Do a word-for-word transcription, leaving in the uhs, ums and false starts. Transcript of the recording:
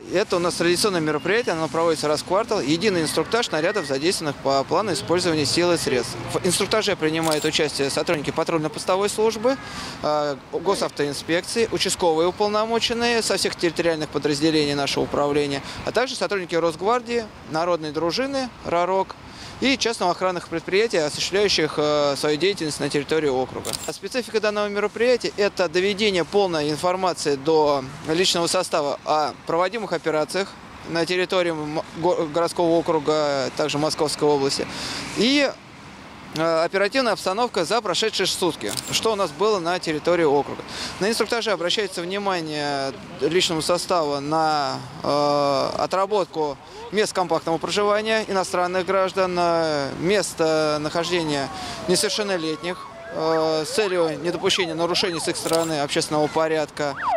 Это у нас традиционное мероприятие, оно проводится раз в квартал. Единый инструктаж нарядов, задействованных по плану использования сил и средств. В инструктаже принимают участие сотрудники патрульно-постовой службы, госавтоинспекции, участковые уполномоченные со всех территориальных подразделений нашего управления, а также сотрудники Росгвардии, народной дружины «Ророк» и частных охранных предприятий, осуществляющих э, свою деятельность на территории округа. Специфика данного мероприятия – это доведение полной информации до личного состава о проводимых операциях на территории городского округа, также Московской области, и э, оперативная обстановка за прошедшие сутки, что у нас было на территории округа. На инструктаже обращается внимание личному составу на э, отработку мест компактного проживания иностранных граждан, место нахождения несовершеннолетних с целью недопущения нарушений с их стороны общественного порядка,